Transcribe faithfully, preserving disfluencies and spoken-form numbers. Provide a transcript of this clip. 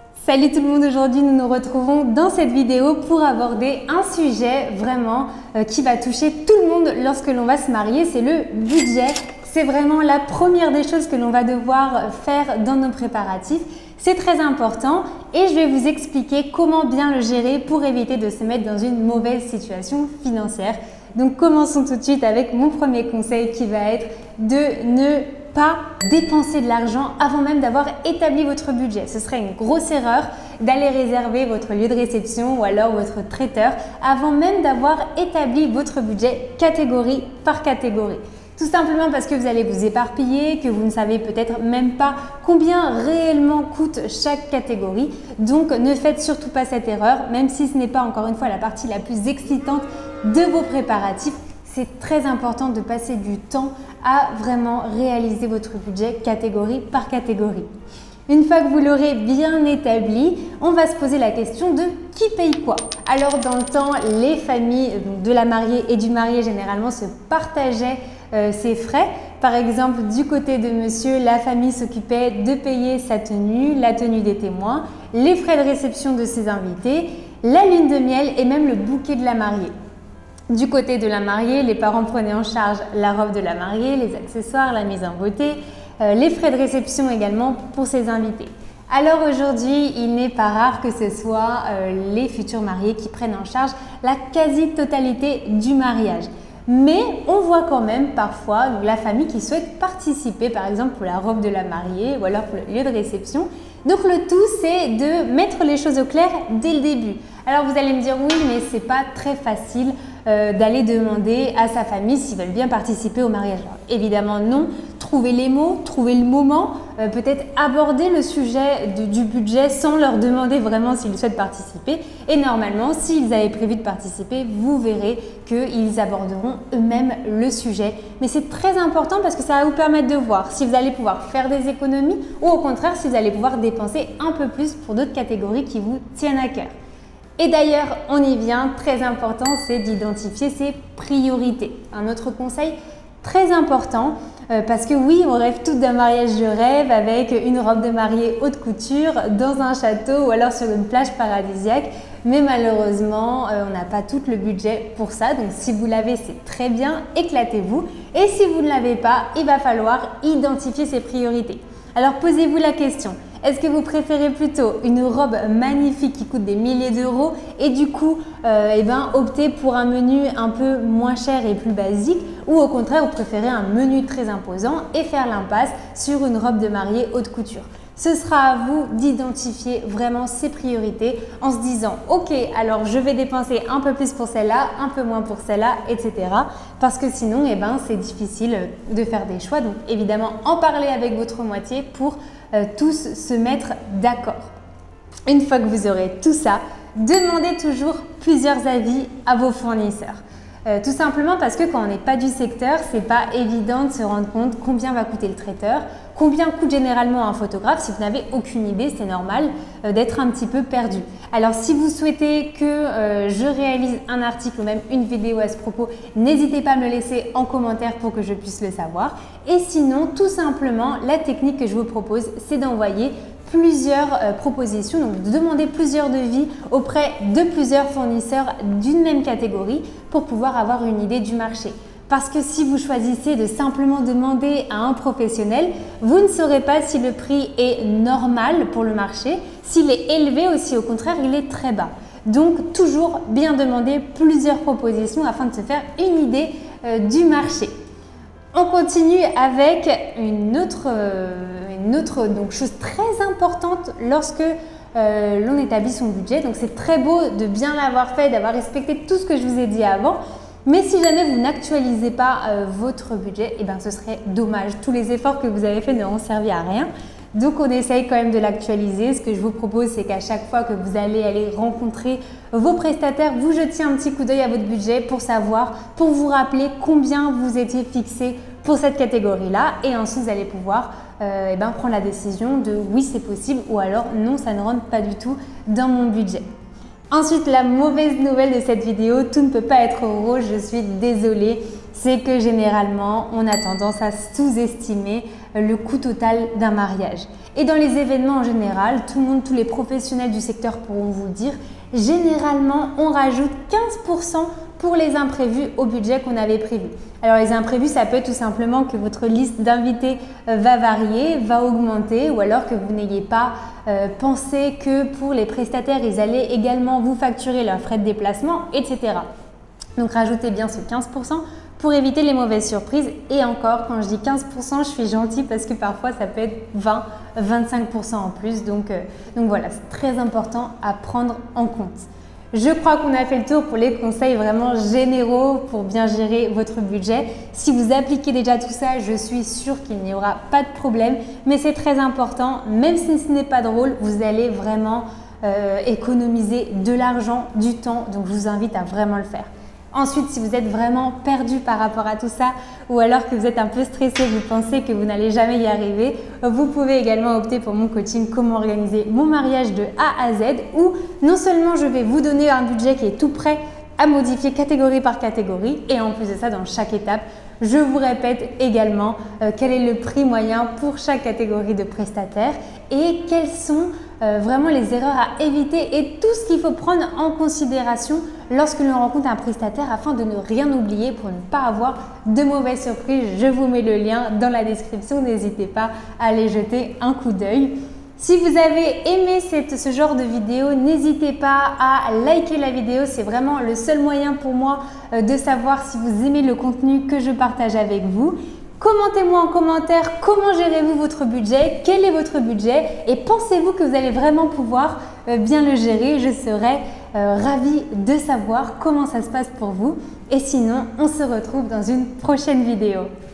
Salut tout le monde, aujourd'hui nous nous retrouvons dans cette vidéo pour aborder un sujet vraiment euh, qui va toucher tout le monde lorsque l'on va se marier, c'est le budget. C'est vraiment la première des choses que l'on va devoir faire dans nos préparatifs. C'est très important et je vais vous expliquer comment bien le gérer pour éviter de se mettre dans une mauvaise situation financière. Donc commençons tout de suite avec mon premier conseil qui va être de ne pas dépenser de l'argent avant même d'avoir établi votre budget. Ce serait une grosse erreur d'aller réserver votre lieu de réception ou alors votre traiteur avant même d'avoir établi votre budget catégorie par catégorie. Tout simplement parce que vous allez vous éparpiller, que vous ne savez peut-être même pas combien réellement coûte chaque catégorie. Donc ne faites surtout pas cette erreur, même si ce n'est pas encore une fois la partie la plus excitante de vos préparatifs. C'est très important de passer du temps à vraiment réaliser votre budget catégorie par catégorie. Une fois que vous l'aurez bien établi, on va se poser la question de qui paye quoi. Alors dans le temps, les familles de la mariée et du marié généralement se partageaient euh, ces frais. Par exemple, du côté de monsieur, la famille s'occupait de payer sa tenue, la tenue des témoins, les frais de réception de ses invités, la lune de miel et même le bouquet de la mariée. Du côté de la mariée, les parents prenaient en charge la robe de la mariée, les accessoires, la mise en beauté, euh, les frais de réception également pour ses invités. Alors aujourd'hui, il n'est pas rare que ce soit euh, les futurs mariés qui prennent en charge la quasi-totalité du mariage. Mais on voit quand même parfois donc, la famille qui souhaite participer, par exemple pour la robe de la mariée ou alors pour le lieu de réception. Donc le tout, c'est de mettre les choses au clair dès le début. Alors vous allez me dire oui, mais c'est pas très facile euh, d'aller demander à sa famille s'ils veulent bien participer au mariage. Alors, évidemment non. Trouvez les mots, trouvez le moment, euh, peut-être aborder le sujet de, du budget sans leur demander vraiment s'ils souhaitent participer. Et normalement, s'ils avaient prévu de participer, vous verrez qu'ils aborderont eux-mêmes le sujet. Mais c'est très important parce que ça va vous permettre de voir si vous allez pouvoir faire des économies ou au contraire si vous allez pouvoir dépenser un peu plus pour d'autres catégories qui vous tiennent à cœur. Et d'ailleurs, on y vient, très important, c'est d'identifier ses priorités. Un autre conseil très important, euh, parce que oui, on rêve toutes d'un mariage de rêve avec une robe de mariée haute couture dans un château ou alors sur une plage paradisiaque. Mais malheureusement, euh, on n'a pas tout le budget pour ça. Donc si vous l'avez, c'est très bien, éclatez-vous. Et si vous ne l'avez pas, il va falloir identifier ses priorités. Alors posez-vous la question. Est-ce que vous préférez plutôt une robe magnifique qui coûte des milliers d'euros et du coup euh, eh ben, opter pour un menu un peu moins cher et plus basique ou au contraire vous préférez un menu très imposant et faire l'impasse sur une robe de mariée haute couture? Ce sera à vous d'identifier vraiment ses priorités en se disant ok, alors je vais dépenser un peu plus pour celle-là, un peu moins pour celle-là, et cetera. Parce que sinon, eh ben, c'est difficile de faire des choix. Donc évidemment, en parler avec votre moitié pour euh, tous se mettre d'accord. Une fois que vous aurez tout ça, demandez toujours plusieurs avis à vos fournisseurs. Euh, tout simplement parce que quand on n'est pas du secteur, c'est pas évident de se rendre compte combien va coûter le traiteur, combien coûte généralement un photographe. Si vous n'avez aucune idée, c'est normal euh, d'être un petit peu perdu. Alors si vous souhaitez que euh, je réalise un article ou même une vidéo à ce propos, n'hésitez pas à me le laisser en commentaire pour que je puisse le savoir. Et sinon, tout simplement, la technique que je vous propose, c'est d'envoyer plusieurs euh, propositions, donc de demander plusieurs devis auprès de plusieurs fournisseurs d'une même catégorie pour pouvoir avoir une idée du marché. Parce que si vous choisissez de simplement demander à un professionnel, vous ne saurez pas si le prix est normal pour le marché, s'il est élevé ou si au contraire il est très bas. Donc toujours bien demander plusieurs propositions afin de se faire une idée euh, du marché. On continue avec une autre, euh, une autre donc, chose très importante lorsque euh, l'on établit son budget. Donc c'est très beau de bien l'avoir fait, d'avoir respecté tout ce que je vous ai dit avant. Mais si jamais vous n'actualisez pas euh, votre budget, eh ben, ce serait dommage. Tous les efforts que vous avez faits n'auront servi à rien. Donc on essaye quand même de l'actualiser. Ce que je vous propose, c'est qu'à chaque fois que vous allez aller rencontrer vos prestataires, vous jetiez un petit coup d'œil à votre budget pour savoir, pour vous rappeler combien vous étiez fixé pour cette catégorie-là. Et ensuite, vous allez pouvoir euh, eh ben, prendre la décision de oui, c'est possible ou alors non, ça ne rentre pas du tout dans mon budget. Ensuite, la mauvaise nouvelle de cette vidéo, tout ne peut pas être rose, je suis désolée. c'est que généralement, on a tendance à sous-estimer le coût total d'un mariage. Et dans les événements en général, tout le monde, tous les professionnels du secteur pourront vous le dire, généralement, on rajoute quinze pour cent pour les imprévus au budget qu'on avait prévu. Alors les imprévus, ça peut être tout simplement que votre liste d'invités va varier, va augmenter, ou alors que vous n'ayez pas euh, pensé que pour les prestataires, ils allaient également vous facturer leurs frais de déplacement, et cetera. Donc rajoutez bien ce quinze pour cent pour éviter les mauvaises surprises. Et encore, quand je dis quinze pour cent, je suis gentille parce que parfois ça peut être vingt à vingt-cinq pour cent en plus. Donc, euh, donc voilà, c'est très important à prendre en compte. Je crois qu'on a fait le tour pour les conseils vraiment généraux pour bien gérer votre budget. Si vous appliquez déjà tout ça, je suis sûre qu'il n'y aura pas de problème. Mais c'est très important, même si ce n'est pas drôle, vous allez vraiment euh, économiser de l'argent, du temps. Donc je vous invite à vraiment le faire. Ensuite, si vous êtes vraiment perdu par rapport à tout ça ou alors que vous êtes un peu stressé, vous pensez que vous n'allez jamais y arriver, vous pouvez également opter pour mon coaching Comment organiser mon mariage de A à Z où non seulement je vais vous donner un budget qui est tout prêt à modifier catégorie par catégorie et en plus de ça, dans chaque étape, je vous répète également euh, quel est le prix moyen pour chaque catégorie de prestataires et quelles sont euh, vraiment les erreurs à éviter et tout ce qu'il faut prendre en considération lorsque l'on rencontre un prestataire afin de ne rien oublier pour ne pas avoir de mauvaises surprises. Je vous mets le lien dans la description, n'hésitez pas à aller jeter un coup d'œil. Si vous avez aimé cette, ce genre de vidéo, n'hésitez pas à liker la vidéo. C'est vraiment le seul moyen pour moi euh, de savoir si vous aimez le contenu que je partage avec vous. Commentez-moi en commentaire comment gérez-vous votre budget, quel est votre budget et pensez-vous que vous allez vraiment pouvoir euh, bien le gérer. Je serai euh, ravie de savoir comment ça se passe pour vous. Et sinon, on se retrouve dans une prochaine vidéo.